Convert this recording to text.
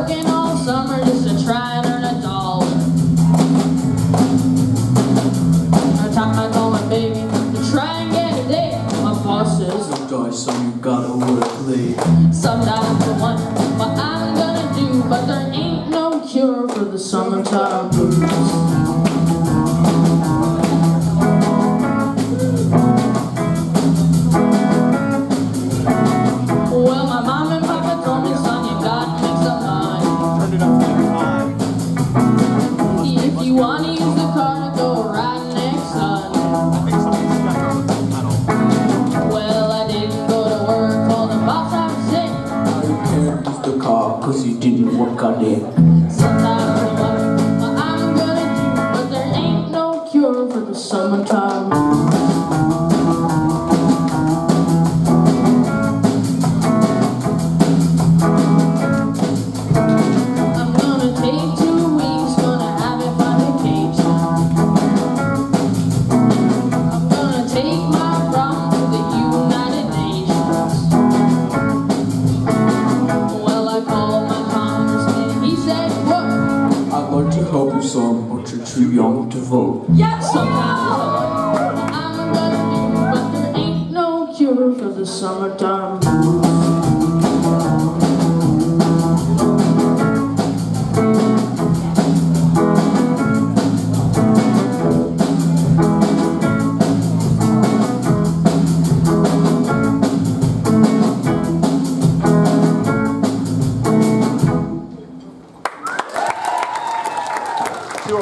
working all summer just to try and earn $1. Every time I call my baby to try and get a date, my boss says, "Don't die, son, you gotta work late." sometimes I wonder what I'm gonna do, but there ain't no cure for the summertime blues. You wanna use the car to go riding next Sunday? Well, I didn't go to work, told the boss I'm sick. Now you can't use the car cause you didn't work on it. Sometimes I wonder what I'm gonna do, but there ain't no cure for the summertime blues. I'm gonna take 2 weeks, gonna have it by vacation. I'm gonna take my problem to the United Nations. Well, I called my congressman, he said, what? I'd like to help you, son, but you're too young to vote. Yeah, sometimes I wonder what I'm gonna do, but there ain't no cure for the summertime.